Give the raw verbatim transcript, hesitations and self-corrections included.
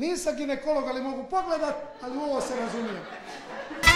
Nisam ginekolog, ali mogu pogledat, ali u ovo se razumijem.